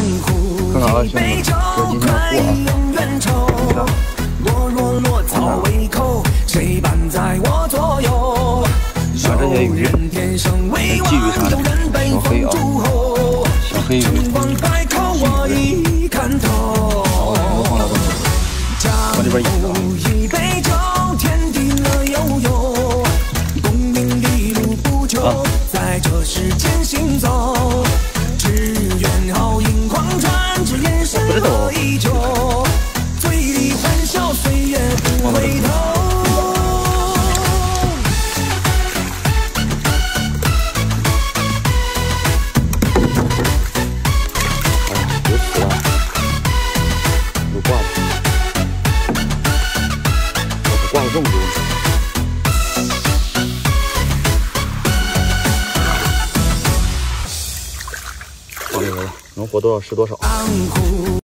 看看啊，兄弟们，这今天要过啊。像这些鱼，鲫鱼啥的，小黑啊，小黑鱼，鲫鱼，然后全部放到往里边引啊。不知道。往那边。有死啊！有挂的，我挂了这么多。放这个了，能活多少是多少。